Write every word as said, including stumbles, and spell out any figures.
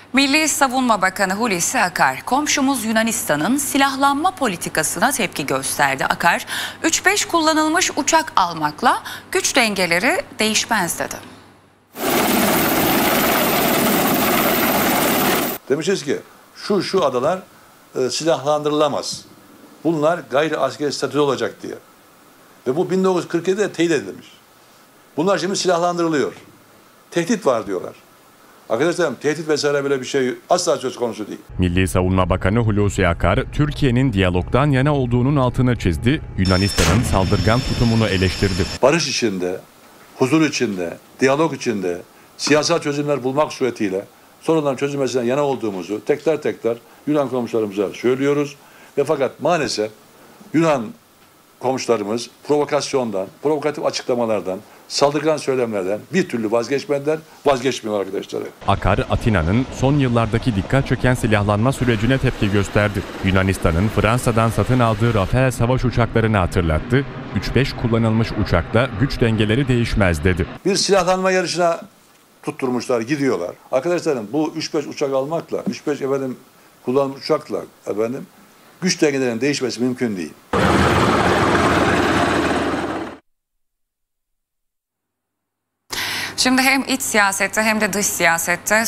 Milli Savunma Bakanı Hulusi Akar, komşumuz Yunanistan'ın silahlanma politikasına tepki gösterdi. Akar, üç beş kullanılmış uçak almakla güç dengeleri değişmez dedi. Demişiz ki şu şu adalar e, silahlandırılamaz. Bunlar gayri askeri statüde olacak diye. Ve bu bin dokuz yüz kırk yedide teyit edilmiş. Bunlar şimdi silahlandırılıyor. Tehdit var diyorlar. Arkadaşlarım, tehdit vesaire böyle bir şey asla söz konusu değil. Milli Savunma Bakanı Hulusi Akar, Türkiye'nin diyalogdan yana olduğunun altını çizdi, Yunanistan'ın saldırgan tutumunu eleştirdi. Barış içinde, huzur içinde, diyalog içinde, siyasal çözümler bulmak suretiyle sorunların çözülmesinden yana olduğumuzu tekrar tekrar Yunan komşularımıza söylüyoruz. Ve fakat maalesef Yunan komşularımız provokasyondan, provokatif açıklamalardan, saldırgan söylemlerden bir türlü vazgeçmediler, vazgeçmiyor arkadaşlar. Akar, Atina'nın son yıllardaki dikkat çeken silahlanma sürecine tepki gösterdi. Yunanistan'ın Fransa'dan satın aldığı Rafale savaş uçaklarını hatırlattı. üç beş kullanılmış uçakla güç dengeleri değişmez dedi. Bir silahlanma yarışına tutturmuşlar, gidiyorlar. Arkadaşlarım, bu üç beş uçak almakla, üç beş efendim kullanılmış uçakla efendim güç dengelerinin değişmesi mümkün değil. Şimdi hem iç siyasette hem de dış siyasette